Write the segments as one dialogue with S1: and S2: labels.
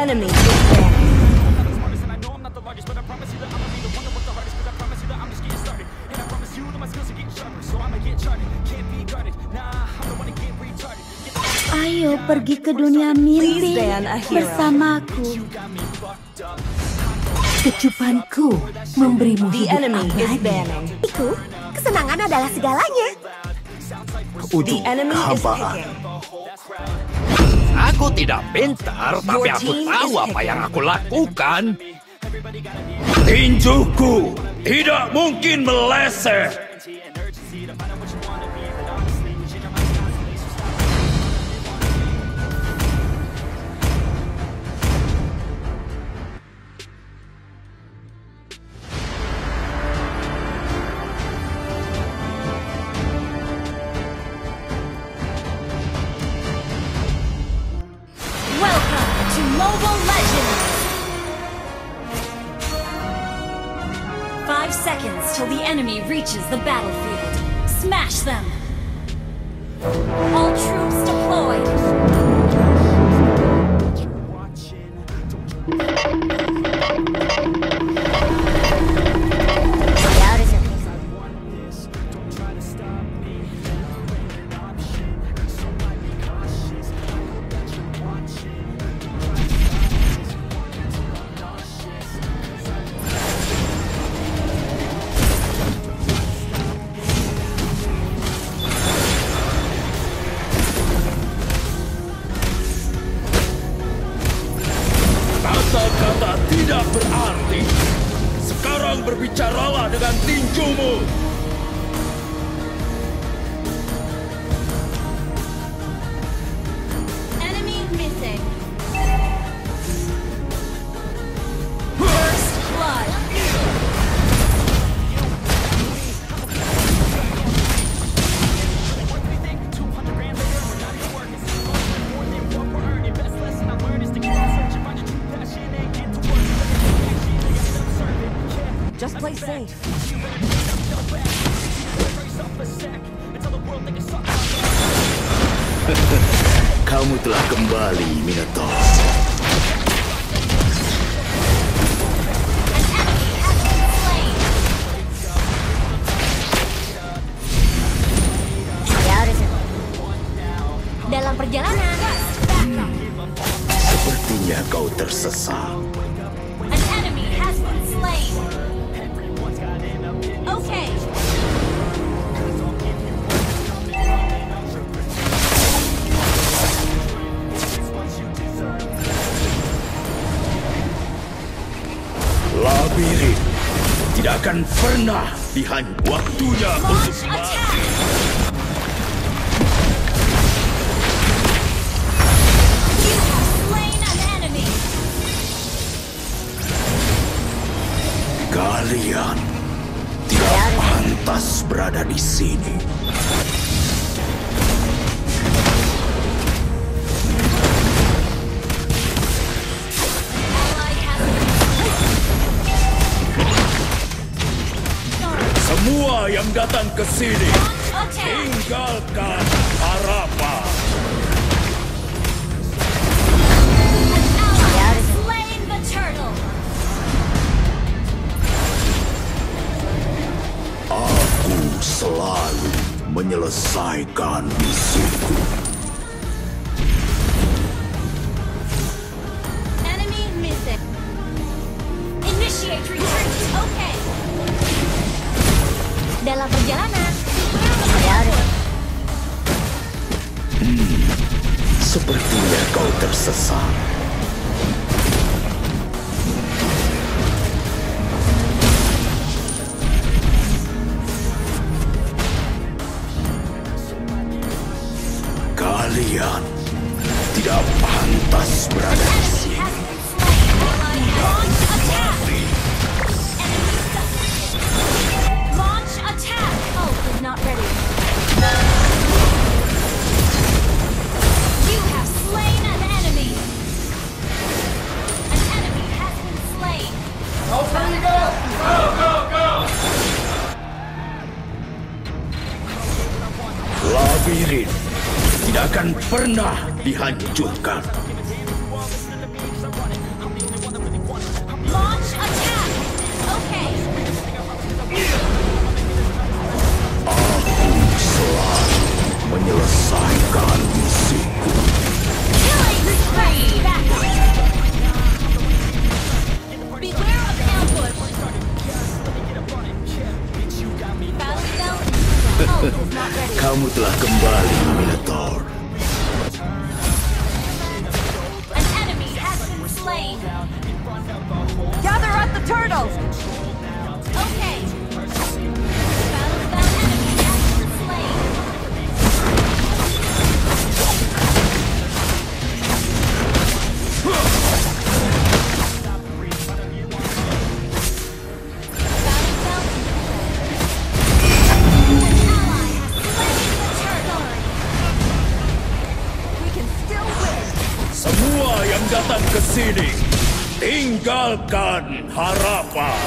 S1: enemy is banished.
S2: Ayo pergi ke dunia mimpi
S1: Please ban a hero.
S2: bersamaku. Kecupanku memberimu
S1: The
S2: hidup
S1: enemy is
S2: abadi.
S1: banning.
S3: Iku, kesenangan adalah segalanya.
S1: The
S4: Ujung
S1: enemy is
S4: kehampaan.
S1: picking.
S5: Aku tidak pintar, tapi
S1: Your
S5: aku
S1: team
S5: tahu
S1: is
S5: apa yang
S1: picking.
S5: aku lakukan. Tinjuku tidak mungkin meleset.
S6: Welcome to Mobile Legends! 5 seconds till the enemy reaches the battlefield. Smash them! All troops deployed!
S5: Kata-kata tidak berarti. Sekarang berbicaralah dengan tinjumu.
S6: Enemy missing. First blood.
S1: Just play safe.
S4: Kamu telah kembali, Minotaur.
S6: Dalam perjalanan,
S4: Sepertinya kau tersesat.
S6: an enemy has been slain. Okay.
S5: Labirin tidak akan pernah waktunya untuk
S6: Launch attack. You have slain an enemy.
S4: Kalian tidak pantas berada di sini.
S6: Ally has
S5: semua yang datang ke sini.
S6: launch attack.
S5: Tinggalkan harapan.
S6: Ally has slain the turtle.
S4: Aku selalu menyelesaikan misiku.
S6: Enemy missing. Initiate retreat. Okay. Dalam perjalanan,
S4: Sepertinya kau tersesat. Kalian tidak pantas berada di
S6: enemy
S4: sini.
S6: has been slain. Ally launch attack. Enemy suffocated. Launch attack. Ult is not ready. You have slain an enemy. An enemy has been slain.
S5: Labirin tidak akan pernah dihancurkan.
S6: slain.
S1: Gather up the turtles!
S6: Okay. Battlespell enemy has been slain. Battlespell an ally has slain the turtle.
S1: We can still win!
S5: Semua yang datang ke sini, tinggalkan harapan.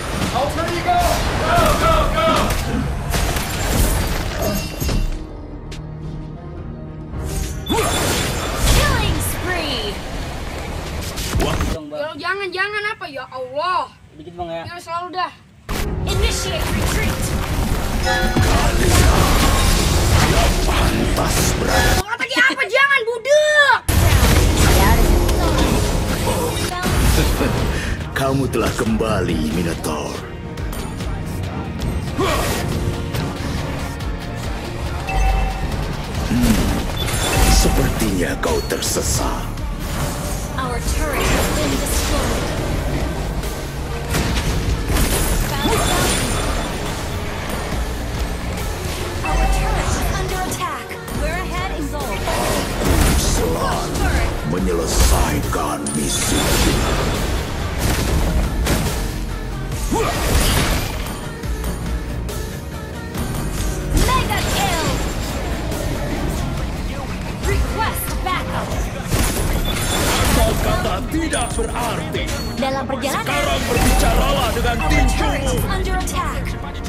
S6: Killing spree.
S7: Jangan apa ya Allah.
S8: Dikit bang ya.
S7: Ya selalu dah.
S6: Initiate retreat.
S4: Pantas berada.
S7: Mau tadi apa? Jangan budek.
S4: Kamu telah kembali, Minotaur. Sepertinya kau tersesat.
S6: Our turret has been destroyed. Our turret is under attack. We're ahead in gold.
S4: Selalu
S6: Turret.
S4: menyelesaikan misiku.
S6: Mega kill. Request backup.
S5: Kata tidak berarti.
S6: Dalam perjalanan,
S5: Sekarang berbicaralah dengan
S6: our turret
S5: tinjumu.
S6: is under attack.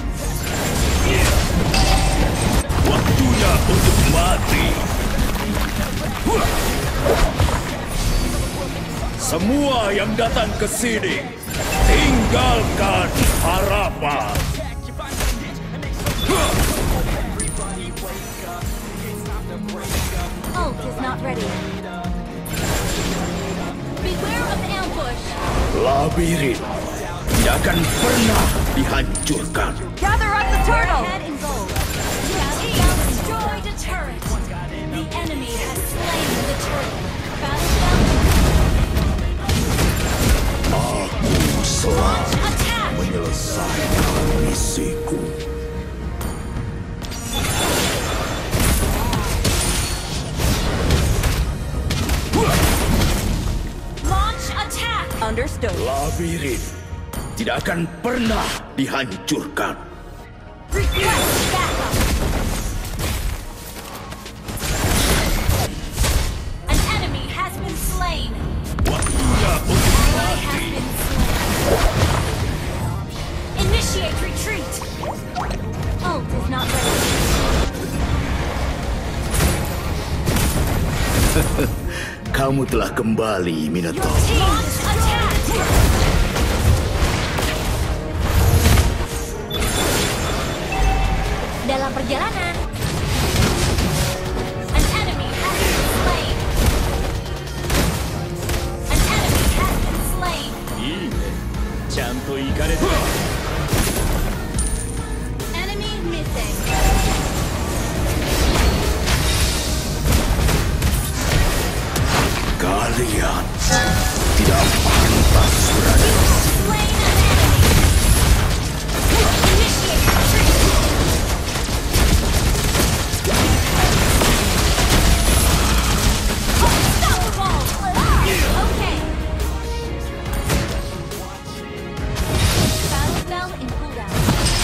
S5: Waktunya untuk mati. Semua yang datang ke sini, tinggalkan harapan.
S6: Ult is not ready. Beware of ambush.
S4: Labirin tidak akan pernah dihancurkan.
S1: Gather up the turtles!
S6: Ahead in gold. Battlespell destroyed a turret. The enemy has slain the turret. Battlespell
S4: Aku selalu
S6: attack.
S4: menyelesaikan misiku.
S6: Launch attack.
S1: Understood.
S4: Labirin tidak akan pernah dihancurkan.
S6: Request backup. An enemy has been slain.
S5: Waktunya untuk
S6: Ally has been slain. Initiate retreat. Ult is not ready.
S4: Kamu telah kembali, Minotaur.
S6: Launch attack. Dalam perjalanan, an enemy has been slain. An enemy has been slain.
S5: いいね。ちゃんと行かれた。
S6: Enemy missing.
S4: Kalian tidak pantas berada.
S6: Slain an enemy. Initiate retreat. Unstoppable. Okay. Battlespell in cooldown.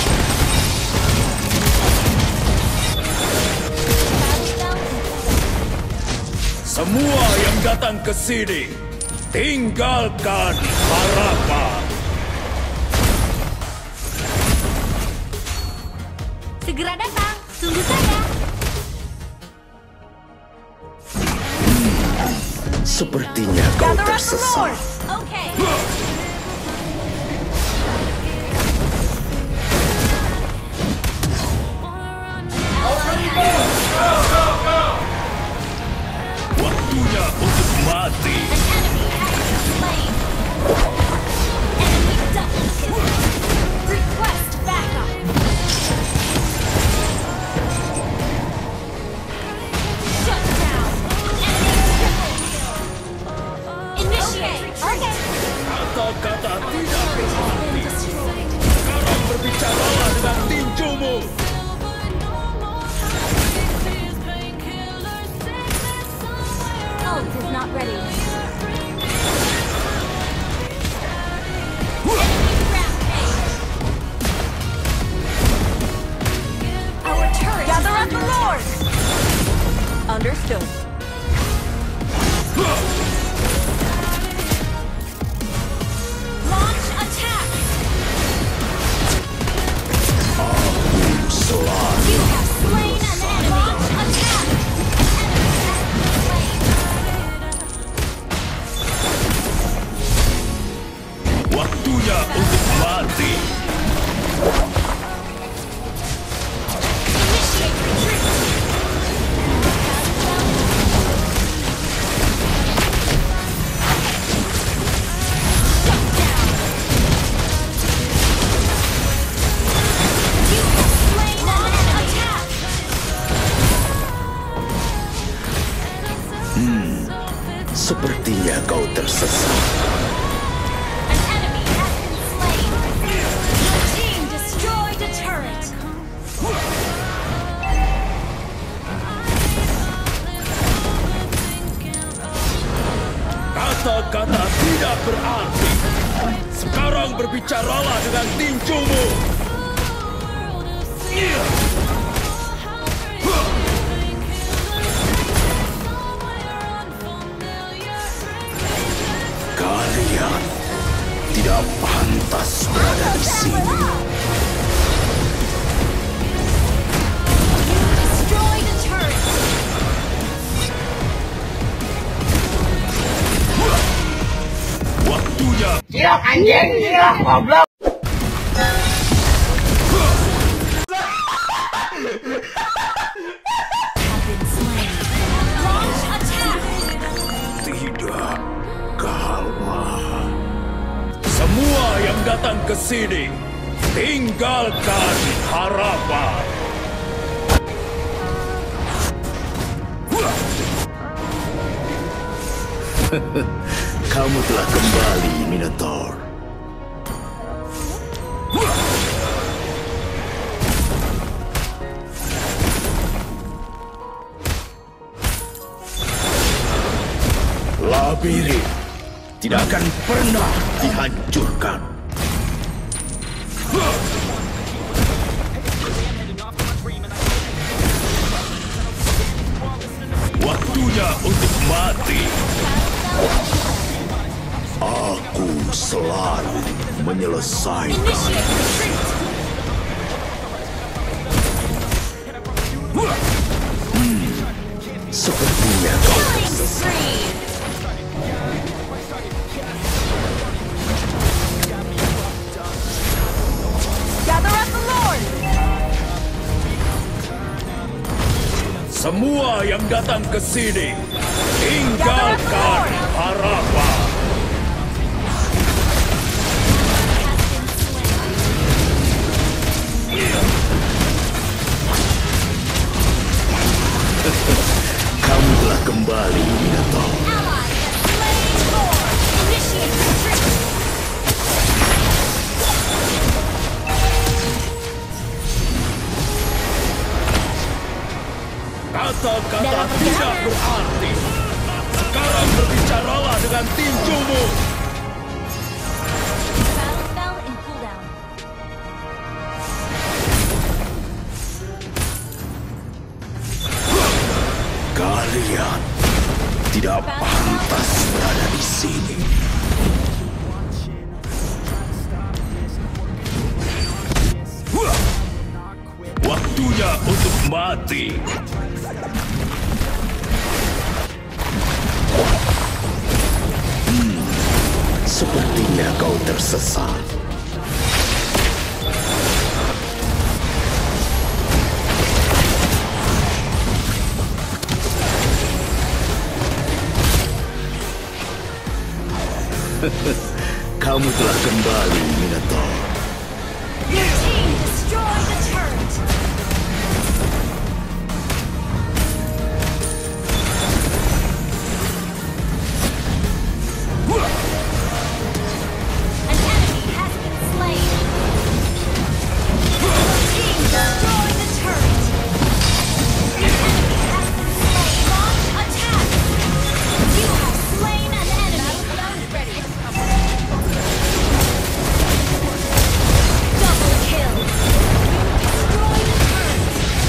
S6: Battlespell in cooldown.
S5: Semua yang datang ke sini, tinggalkan harapan.
S6: Segera datang, tunggu saja.
S4: Sepertinya kau
S1: Gather up the
S4: tersesat.
S1: Lord!
S6: Okay.
S5: Waktunya untuk mati.
S6: Enemy has been slain. Enemy double kill. Request backup. Shut down. Enemy triple kill. Initiate. Okay.
S5: untuk mati.
S6: Initiate retreat. Shut down. You have slain an attack.
S4: Sepertinya kau tersesat.
S6: An enemy has been slain. Your team destroyed a turret.
S5: Kata-kata tidak berarti. Sekarang berbicaralah dengan tinjumu.
S4: Kalian tidak pantas berada di sini.
S6: Destroyed a turret.
S5: Waktunya
S6: Have been slain. Launch attack.
S4: Tidak kalah.
S5: semua yang datang ke sini, tinggalkan harapan.
S4: Kamu telah kembali, Minotaur. Labirin tidak akan pernah dihancurkan.
S5: Waktunya untuk mati.
S4: Aku selalu menyelesaikan.
S6: Initiate retreat.
S4: Sepertinya kau
S6: Killing spree.
S1: Gather up the Lord!
S5: Semua yang datang ke sini, tinggalkan harapan.
S4: kamu telah kembali, Minotaur.
S6: Ally has slain Thor. Initiate retreat.
S5: Kata-kata tidak berarti. Sekarang berbicaralah dengan tinjumu.
S6: Battle spell in cooldown.
S4: Kalian tidak pantas berada di sini.
S5: Waktunya untuk mati.
S4: Sepertinya kau tersesat. Kamu telah kembali, Minotaur.
S6: Your team destroyed the turret. An enemy has been slain. Your team destroyed the turret. An enemy has been slain. Launch attack. You have slain an enemy. Double kill. Destroy the turret.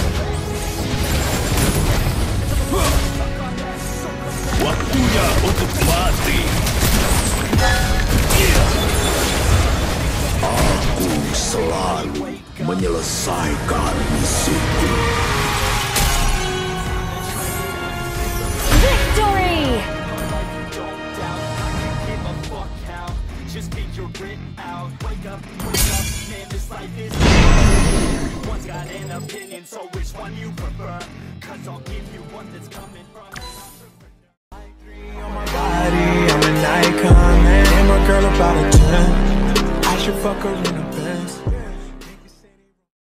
S5: Waktunya untuk mati.
S4: Aku selalu menyelesaikan misiku.
S6: Victory!
S5: Just keep your
S8: I'm an icon, man. And my girl about a 10. I should fuck her in a Benz.